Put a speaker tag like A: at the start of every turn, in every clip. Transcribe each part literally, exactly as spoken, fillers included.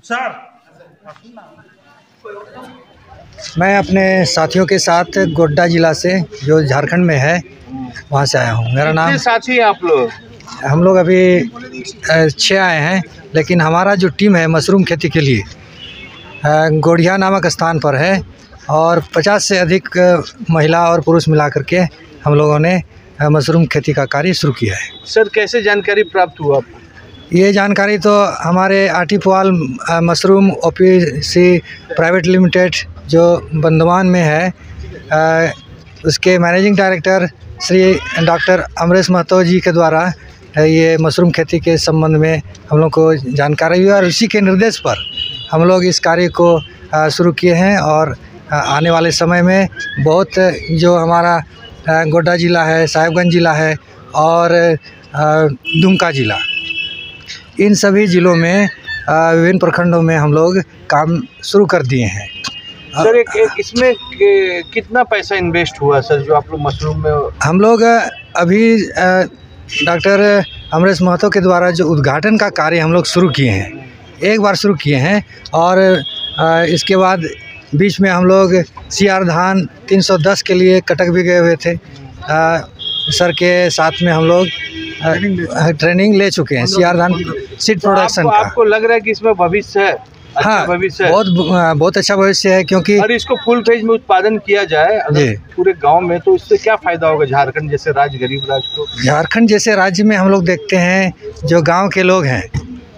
A: Sir
B: मैं अपने साथियों के साथ गोड्डा जिला से, जो झारखंड में है, वहाँ से आया हूँ। मेरा नाम
C: साथी हैं आप लोग?
B: हम लोग अभी छः आए हैं, लेकिन हमारा जो टीम है मशरूम खेती के लिए गोढ़िया नामक स्थान पर है और पचास से अधिक महिला और पुरुष मिला करके हम लोगों ने मशरूम खेती का कार्य शुरू किया है।
C: सर कैसे जानकारी प्राप्त हुआ आपको?
B: ये जानकारी तो हमारे आर्टिफवाल मशरूम ओपीसी प्राइवेट लिमिटेड जो बंदवान में है, आ, उसके managing director Shri doctor Amresh Mahato ji के द्वारा ये मशरूम खेती के संबंध में हम लोग को जानकारी हुई और उसी के निर्देश पर हम लोग इस कार्य को शुरू किए हैं। और आने वाले समय में बहुत जो हमारा गोड्डा ज़िला है, साहिबगंज ज़िला है और दुमका ज़िला, इन सभी ज़िलों में विभिन्न प्रखंडों में हम लोग काम शुरू कर दिए हैं।
C: सर एक, एक इसमें कितना पैसा इन्वेस्ट हुआ सर, जो आप लोग मशरूम में? हम
B: लोग अभी डॉक्टर अमरेश महतो के द्वारा जो उद्घाटन का कार्य हम लोग शुरू किए हैं, एक बार शुरू किए हैं और इसके बाद बीच में हम लोग सियार धान तीन सौ दस के लिए कटक भी गए हुए थे। आ, सर के साथ में हम लोग ट्रेनिंग ले चुके हैं सियार धान सीड प्रोडक्शन
C: तो
B: का।
C: आपको लग रहा है कि इसमें भविष्य है? अच्छा
B: हाँ,
C: भविष्य है।
B: बहुत बहुत अच्छा भविष्य है, क्योंकि
C: और इसको फुल फेज में उत्पादन किया जाए अगर पूरे गांव में, तो इससे क्या फायदा होगा झारखंड जैसे राज्य, गरीब राज्य को? झारखंड
B: जैसे राज्य में हम लोग देखते हैं जो गांव के लोग हैं,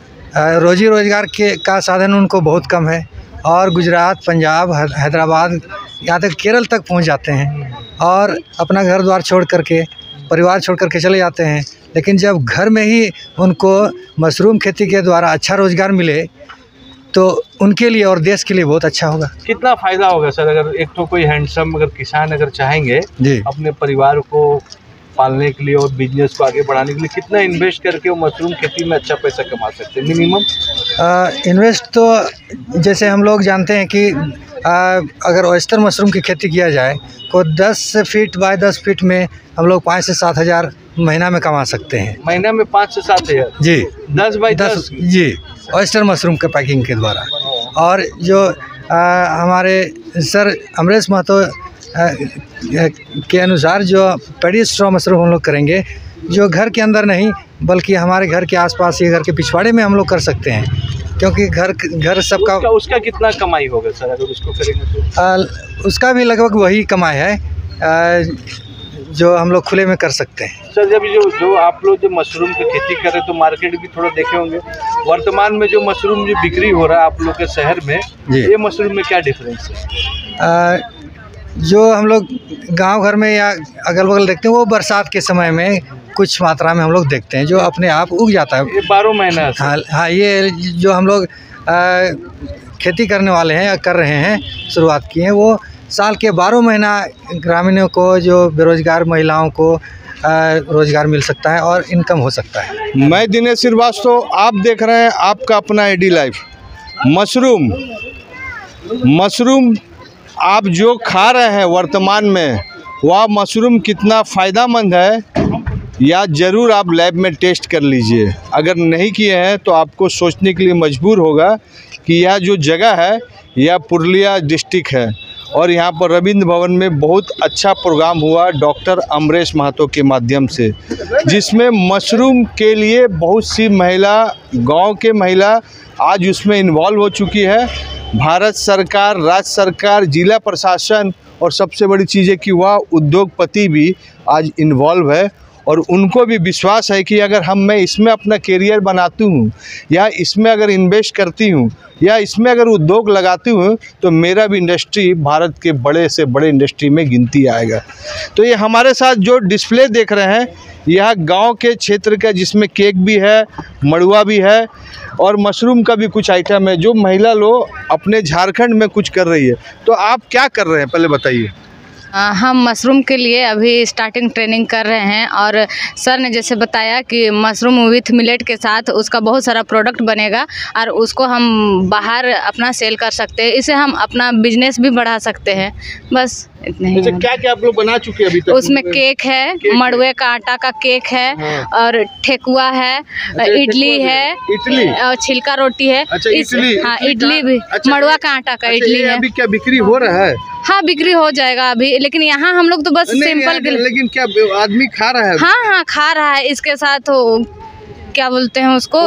B: रोजी रोजगार के का साधन उनको बहुत कम है और गुजरात, पंजाब, हैदराबाद, यहाँ तक केरल तक पहुँच जाते हैं और अपना घर द्वार छोड़ करके, परिवार छोड़ करके चले जाते हैं। लेकिन जब घर में ही उनको मशरूम खेती के द्वारा अच्छा रोजगार मिले तो उनके लिए और देश के लिए बहुत अच्छा होगा।
C: कितना फायदा होगा सर, अगर एक तो कोई हैंडसम अगर किसान अगर चाहेंगे अपने परिवार को पालने के लिए और बिजनेस को आगे बढ़ाने के लिए, कितना इन्वेस्ट करके वो मशरूम खेती में अच्छा पैसा कमा सकते हैं मिनिमम?
B: इन्वेस्ट तो जैसे हम लोग जानते हैं कि आ, अगर ऑयस्टर मशरूम की खेती किया जाए तो दस फीट बाय दस फीट में हम लोग पाँच से सात हज़ार महीना में कमा सकते हैं।
C: महीना में पाँच से सात हज़ार? जी। दस बाई दस?
B: जी, ऑयस्टर मशरूम के पैकिंग के द्वारा। और जो आ, हमारे सर अमरेश महतो के अनुसार जो पैडी स्ट्रॉ मशरूम हम लोग करेंगे, जो घर के अंदर नहीं बल्कि हमारे घर के आसपास या घर के पिछवाड़े में हम लोग कर सकते हैं, क्योंकि घर घर सबका
C: उसका, उसका कितना कमाई होगा सर अगर उसको करेंगे तो?
B: आ, उसका भी लगभग वही कमाई है आ, जो हम लोग खुले में कर सकते हैं।
C: सर जब जो जो आप लोग जो मशरूम की खेती कर रहे हैं तो मार्केट भी थोड़ा देखे होंगे, वर्तमान में जो मशरूम जो बिक्री हो रहा है आप लोग के शहर में, ये मशरूम में क्या डिफरेंस है?
B: आ, जो हम लोग गांव घर में या अगल बगल देखते हैं वो बरसात के समय में कुछ मात्रा में हम लोग देखते हैं जो अपने आप उग जाता है।
C: ये बारह महीना?
B: हाँ हाँ, ये जो हम लोग खेती करने वाले हैं या कर रहे हैं, शुरुआत की है, वो साल के बारह महीना ग्रामीणों को, जो बेरोजगार महिलाओं को रोजगार मिल सकता है और इनकम हो सकता है।
D: मैं दिनेश श्रीवास्तव, आप देख रहे हैं आपका अपना एडी लाइफ। मशरूम मशरूम आप जो खा रहे हैं वर्तमान में, वह मशरूम कितना फ़ायदेमंद है या ज़रूर आप लैब में टेस्ट कर लीजिए। अगर नहीं किए हैं तो आपको सोचने के लिए मजबूर होगा कि यह जो जगह है यह पुरुलिया डिस्ट्रिक्ट है और यहाँ पर रविंद्र भवन में बहुत अच्छा प्रोग्राम हुआ डॉक्टर अमरेश महतो के माध्यम से, जिसमें मशरूम के लिए बहुत सी महिला, गांव के महिला आज उसमें इन्वॉल्व हो चुकी है। भारत सरकार, राज्य सरकार, जिला प्रशासन और सबसे बड़ी चीज़ है कि वह उद्योगपति भी आज इन्वॉल्व है और उनको भी विश्वास है कि अगर हम मैं इसमें अपना करियर बनाती हूँ या इसमें अगर इन्वेस्ट करती हूँ या इसमें अगर उद्योग लगाती हूँ तो मेरा भी इंडस्ट्री भारत के बड़े से बड़े इंडस्ट्री में गिनती आएगा। तो ये हमारे साथ जो डिस्प्ले देख रहे हैं यह गांव के क्षेत्र का, जिसमें केक भी है, मड़ुआ भी है और मशरूम का भी कुछ आइटम है जो महिला लोग अपने झारखंड में कुछ कर रही है। तो आप क्या कर रहे हैं पहले बताइए।
A: हम मशरूम के लिए अभी स्टार्टिंग ट्रेनिंग कर रहे हैं और सर ने जैसे बताया कि मशरूम विथ मिलेट के साथ उसका बहुत सारा प्रोडक्ट बनेगा और उसको हम बाहर अपना सेल कर सकते हैं, इससे हम अपना बिजनेस भी बढ़ा सकते हैं। बस इतने ही।
D: क्या क्या आप लोग बना चुके हैं अभी तक?
A: उसमें केक है, मड़ुए का आटा का केक है,
D: हाँ।
A: और ठेकुआ है, इडली है,
D: इडली
A: और छिलका रोटी है।
D: अच्छा,
A: इस,
D: इडली
A: हाँ
D: इडली
A: इडली भी,
D: अच्छा,
A: मड़ुआ का आटा का
D: अच्छा,
A: इडली है।
D: अभी क्या बिक्री हो रहा है?
A: हाँ बिक्री हो जाएगा अभी, लेकिन यहाँ हम लोग तो बस सिंपल के।
D: लेकिन क्या आदमी खा रहा है?
A: हाँ हाँ खा रहा है। इसके साथ क्या बोलते हैं उसको,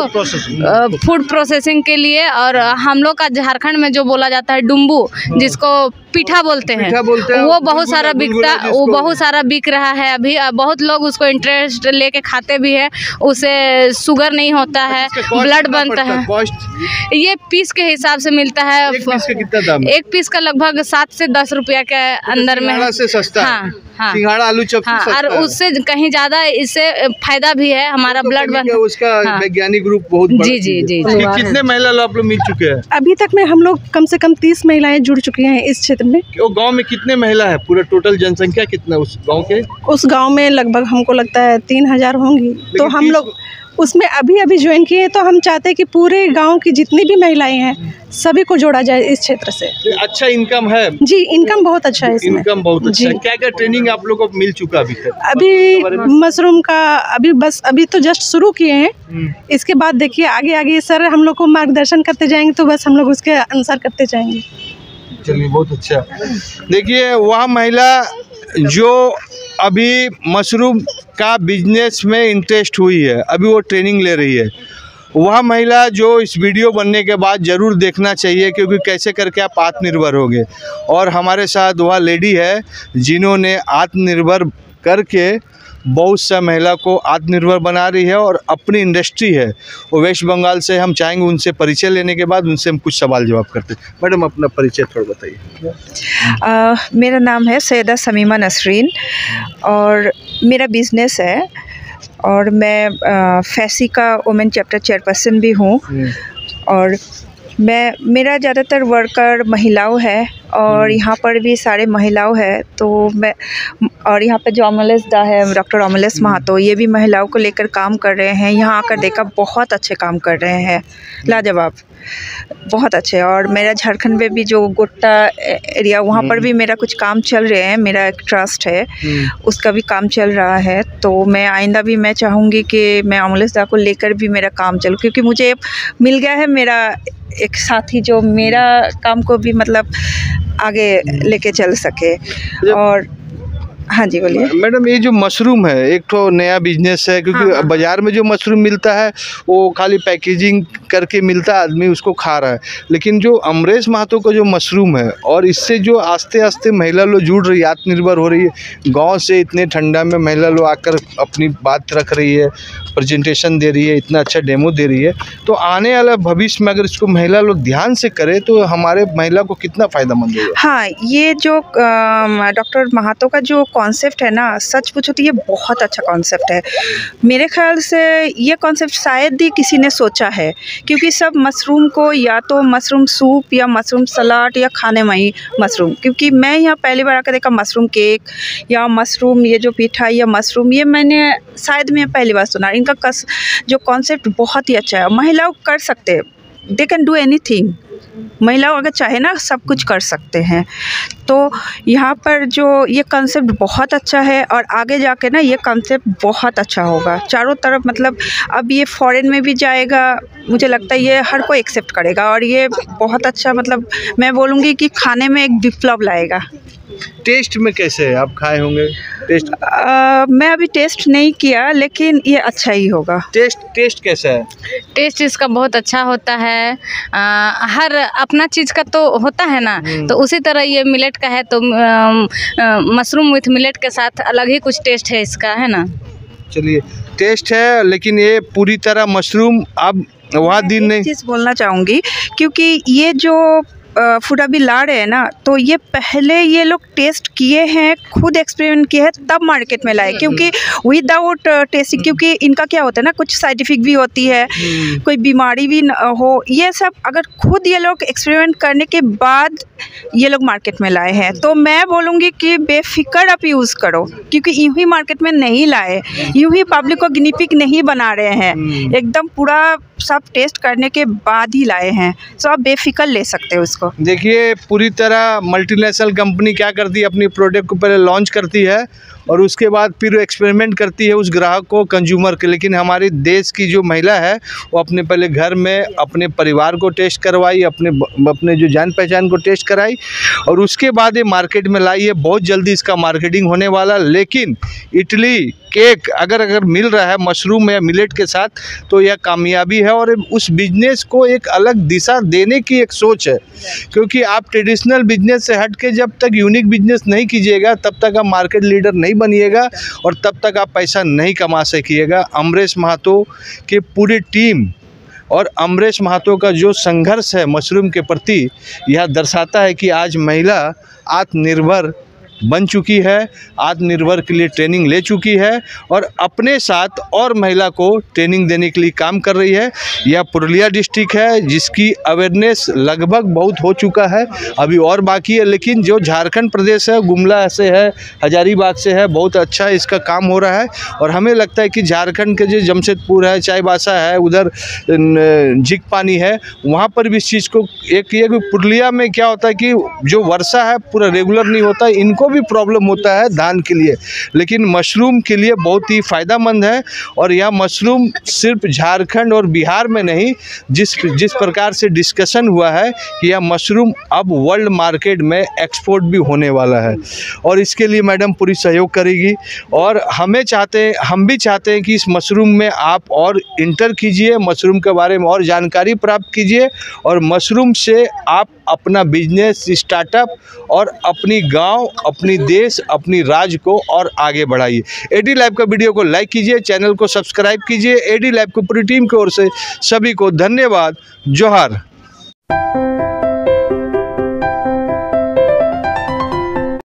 A: फूड प्रोसेसिंग के लिए। और हम लोग का झारखंड में जो बोला जाता है डुम्बू, जिसको पीठा बोलते हैं,
D: पीठा बोलते हैं,
A: वो बहुत सारा बिकता, वो बहुत सारा बिक रहा है अभी। बहुत लोग उसको इंटरेस्ट लेके खाते भी है, उसे शुगर नहीं होता है, ब्लड बनता है। ये पीस के हिसाब से मिलता है।
D: एक पीस का कितना दाम है?
A: एक पीस का लगभग सात से दस रुपया के अंदर में
D: से सस्ता।
A: हाँ हाँ,
D: सिंघाड़ा आलू चप
A: हाँ, और उससे कहीं ज्यादा इससे फायदा भी है, हमारा ब्लड बन
D: उसका वैज्ञानिक रूप बहुत बड़ा।
A: जी जी जी।
D: कितने महिला लोग आप लोग मिल चुके हैं?
E: अभी तक में हम लोग कम से कम तीस महिलाएं जुड़ चुकी हैं इस क्षेत्र में।
D: वो गांव में कितने महिला है? पूरा टोटल जनसंख्या कितना उस गांव के?
E: उस गांव में लगभग हमको लगता है तीन हजार होंगी। तो हम लोग उसमें अभी अभी ज्वाइन किए, तो हम चाहते हैं कि पूरे गांव की जितनी भी महिलाएं हैं सभी को जोड़ा जाए इस क्षेत्र से।
D: अच्छा इनकम है? जी
E: इनकम बहुत अच्छा है इसमें।
D: इनकम बहुत अच्छा है। क्या क्या ट्रेनिंग आप लोगों को मिल चुका अभी तक?
E: अभी मशरूम का अभी बस अभी तो जस्ट शुरू किए हैं। इसके बाद देखिए आगे आगे सर हम लोग को मार्गदर्शन करते जाएंगे, तो बस हम लोग उसके अनुसार करते जाएंगे।
D: चलिए बहुत अच्छा। देखिए वह महिला जो अभी मशरूम का बिजनेस में इंटरेस्ट हुई है, अभी वो ट्रेनिंग ले रही है, वह महिला जो इस वीडियो बनने के बाद ज़रूर देखना चाहिए, क्योंकि कैसे करके आप आत्मनिर्भर होंगे। और हमारे साथ वह लेडी है जिन्होंने आत्मनिर्भर करके बहुत सा महिला को आत्मनिर्भर बना रही है और अपनी इंडस्ट्री है वो वेस्ट बंगाल से। हम चाहेंगे उनसे परिचय लेने के बाद उनसे हम कुछ सवाल जवाब करते हैं। मैडम अपना परिचय थोड़ा बताइए।
F: मेरा नाम है सैयदा समीमा नसरीन और मेरा बिज़नेस है और मैं आ, फैसी का वुमेन चैप्टर चेयरपर्सन भी हूँ। और मैं मेरा ज़्यादातर वर्कर महिलाओं है और यहाँ पर भी सारे महिलाओं है। तो मैं और यहाँ पे जो अमलेश दा है, डॉक्टर अमलेश महातो, ये भी महिलाओं को लेकर काम कर रहे हैं। यहाँ आकर देखा बहुत अच्छे काम कर रहे हैं, लाजवाब, बहुत अच्छे। और मेरा झारखंड में भी जो गोट्टा एरिया, वहाँ पर भी मेरा कुछ काम चल रहे हैं। मेरा एक ट्रस्ट है, उसका भी काम चल रहा है। तो मैं आइंदा भी मैं चाहूँगी कि मैं अमलेश दा को लेकर भी मेरा काम चलूँ, क्योंकि मुझे मिल गया है मेरा एक साथी जो मेरा काम को भी मतलब आगे लेके चल सके। और हाँ जी बोलिए।
D: मैडम ये जो मशरूम है एक तो नया बिजनेस है, क्योंकि हाँ, हाँ। बाज़ार में जो मशरूम मिलता है वो खाली पैकेजिंग करके मिलता है, आदमी उसको खा रहा है। लेकिन जो अमरेश महातो का जो मशरूम है, और इससे जो आस्ते आस्ते महिला लोग जुड़ रही है, आत्मनिर्भर हो रही है, गांव से इतने ठंडा में महिला लोग आकर अपनी बात रख रही है, प्रेजेंटेशन दे रही है, इतना अच्छा डेमो दे रही है। तो आने वाला भविष्य में अगर इसको महिला लोग ध्यान से करें तो हमारे महिला को कितना फ़ायदेमंद होगा।
F: हाँ, ये जो डॉक्टर महातो का जो कॉन्सेप्ट है ना, सच पूछो तो ये बहुत अच्छा कॉन्सेप्ट है। मेरे ख्याल से ये कॉन्सेप्ट शायद ही किसी ने सोचा है, क्योंकि सब मशरूम को या तो मशरूम सूप या मशरूम सलाद या खाने में ही मशरूम, क्योंकि मैं यहाँ पहली बार आकर देखा मशरूम केक या मशरूम ये जो पीठा या मशरूम, ये मैंने शायद मैं पहली बार सुना। इनका कस जो कॉन्सेप्ट बहुत ही अच्छा है, महिलाओं कर सकते हैं, दे कैन डू एनीथिंग। महिलाओं अगर चाहे ना सब कुछ कर सकते हैं। तो यहाँ पर जो ये कॉन्सेप्ट बहुत अच्छा है और आगे जाके ना ये कॉन्सेप्ट बहुत अच्छा होगा चारों तरफ। मतलब अब ये फॉरेन में भी जाएगा, मुझे लगता है ये हर कोई एक्सेप्ट करेगा और ये बहुत अच्छा, मतलब मैं बोलूँगी कि खाने में एक विप्लव लाएगा।
D: टेस्ट में कैसे है, आप खाए होंगे? टेस्ट
F: आ, मैं अभी टेस्ट नहीं किया, लेकिन ये अच्छा ही होगा।
D: टेस्ट टेस्ट कैसा है?
A: टेस्ट इसका बहुत अच्छा होता है। आ, हर अपना चीज़ का तो होता है ना, तो उसी तरह ये मिलेट का है, तो मशरूम विथ मिलेट के साथ अलग ही कुछ टेस्ट है इसका, है ना।
D: चलिए टेस्ट है, लेकिन ये पूरी तरह मशरूम अब वहाँ दिन नहीं।
F: चीज़ बोलना चाहूँगी, क्योंकि ये जो फूड अभी ला रहे हैं ना, तो ये पहले ये लोग टेस्ट किए हैं, खुद एक्सपेरिमेंट किए हैं, तब मार्केट में लाए। क्योंकि विदाउट टेस्टिंग, क्योंकि इनका क्या होता है ना, कुछ साइड इफेक्ट भी होती है, कोई बीमारी भी हो, ये सब अगर खुद ये लोग एक्सपेरिमेंट करने के बाद ये लोग मार्केट में लाए हैं, तो मैं बोलूँगी कि बेफिक्र आप यूज़ करो, क्योंकि यूँ ही मार्केट में नहीं लाए, यूँ ही पब्लिक को गिनी पिग नहीं बना रहे हैं, एकदम पूरा सब टेस्ट करने के बाद ही लाए हैं। तो आप बेफिक्र ले सकते हो उसको।
D: देखिए, पूरी तरह मल्टीनेशनल कंपनी क्या करती है, अपनी प्रोडक्ट को पहले लॉन्च करती है और उसके बाद फिर एक्सपेरिमेंट करती है उस ग्राहक को, कंज्यूमर के। लेकिन हमारे देश की जो महिला है वो अपने पहले घर में अपने परिवार को टेस्ट करवाई, अपने अपने जो जान पहचान को टेस्ट कराई और उसके बाद ये मार्केट में लाई है। बहुत जल्दी इसका मार्केटिंग होने वाला। लेकिन इडली, केक अगर अगर मिल रहा है मशरूम या मिलेट के साथ, तो यह कामयाबी है और उस बिजनेस को एक अलग दिशा देने की एक सोच है। क्योंकि आप ट्रेडिशनल बिजनेस से हट के जब तक यूनिक बिजनेस नहीं कीजिएगा, तब तक आप मार्केट लीडर नहीं बनिएगा और तब तक आप पैसा नहीं कमा सकिएगा। अमरेश महतो की पूरी टीम और अमरेश महतो का जो संघर्ष है मशरूम के प्रति, यह दर्शाता है कि आज महिला आत्मनिर्भर बन चुकी है, आत्मनिर्भर के लिए ट्रेनिंग ले चुकी है और अपने साथ और महिला को ट्रेनिंग देने के लिए काम कर रही है। यह पुरुलिया डिस्ट्रिक्ट है जिसकी अवेयरनेस लगभग बहुत हो चुका है, अभी और बाकी है। लेकिन जो झारखंड प्रदेश है, गुमला से है, हजारीबाग से है, बहुत अच्छा इसका काम हो रहा है। और हमें लगता है कि झारखंड के जो जमशेदपुर है, चाईबासा है, उधर झीक पानी है, वहाँ पर भी इस चीज़ को एक ये पुरुलिया में क्या होता है कि जो वर्षा है पूरा रेगुलर नहीं होता, इनको भी प्रॉब्लम होता है धान के लिए, लेकिन मशरूम के लिए बहुत ही फ़ायदेमंद है। और यह मशरूम सिर्फ झारखंड और बिहार में नहीं, जिस जिस प्रकार से डिस्कशन हुआ है कि यह मशरूम अब वर्ल्ड मार्केट में एक्सपोर्ट भी होने वाला है और इसके लिए मैडम पूरी सहयोग करेगी। और हमें चाहते हैं हम भी चाहते हैं कि इस मशरूम में आप और इंटर कीजिए, मशरूम के बारे में और जानकारी प्राप्त कीजिए और मशरूम से आप अपना बिजनेस स्टार्टअप और अपनी गांव, अपनी देश, अपनी राज्य को और आगे बढ़ाइए। एडी लैब का वीडियो को लाइक कीजिए, चैनल को सब्सक्राइब कीजिए। एडी लैब की पूरी टीम की ओर से सभी को धन्यवाद। जोहार।